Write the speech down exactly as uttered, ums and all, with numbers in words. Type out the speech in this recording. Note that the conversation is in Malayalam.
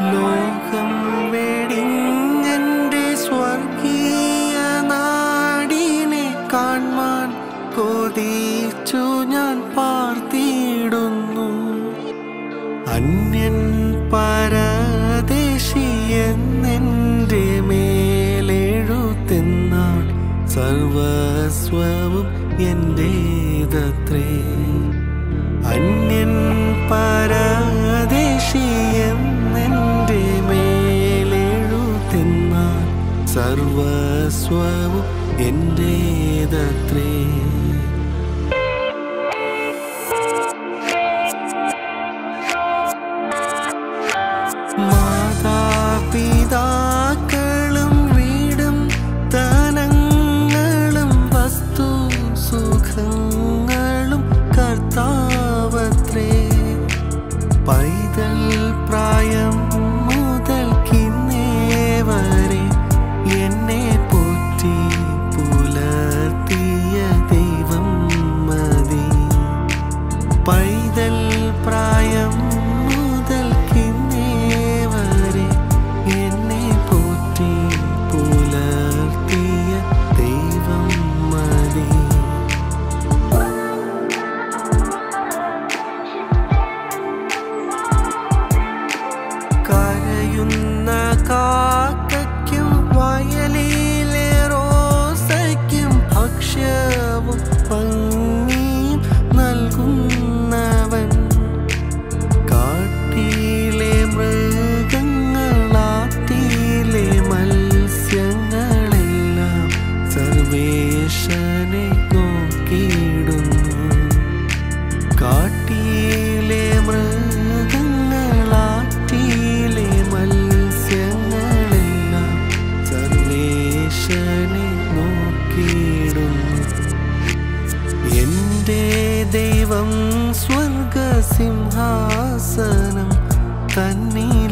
ലോകം വെടിഞ്ഞെൻ്റെ സ്വർഗീയ നാടിനെ കാൺമാൻ കൊതിച്ചു ഞാൻ പാർത്തിടുന്നു. അന്യൻ പരദേശി എന്നെൻ്റെ മേലെഴുത്തെന്നാൽ സർവസ്വവും എൻ്റേതത്രേ. അന്യൻ പരദേശി എന്നെൻ്റെ മേലെഴുത്തെന്നാൽ സർവസ്വവും എൻ്റേതത്രേ. മാതാപിതാക്കളും വീടും ധനങ്ങളും വസ്തു സുഖങ്ങളും കർത്താവത്രേ. പൈതൽ പ്രായം മുതൽക്കിന്നേ വരെ എന്നെ പോറ്റി പുലർത്തിയ ദൈവം മതി. പൈതൽ പ്രായം മുതൽക്കിന്നേ വരെ എന്നെ പോറ്റി പുലർത്തിയ ദൈവം മതി. കരയുന്ന കാക്കയ്ക്കും വയലിലെ റോസയ്ക്കും ഭക്ഷ്യവും ഭംഗിയും നൽകുന്നവൻ. കാട്ടിലെ മൃഗങ്ങളാറ്റിലെ മത്സ്യങ്ങളെല്ലാം സർവേശനെ നോക്കിയിടുന്നു. കാട്ടിലെ മൃഗങ്ങളാറ്റിലെ മത്സ്യങ്ങളെല്ലാം സർവേശനെ നോക്കിയിടുന്നു. എൻ്റെ ദൈവം സ്വർഗസിംഹാസനം തന്നി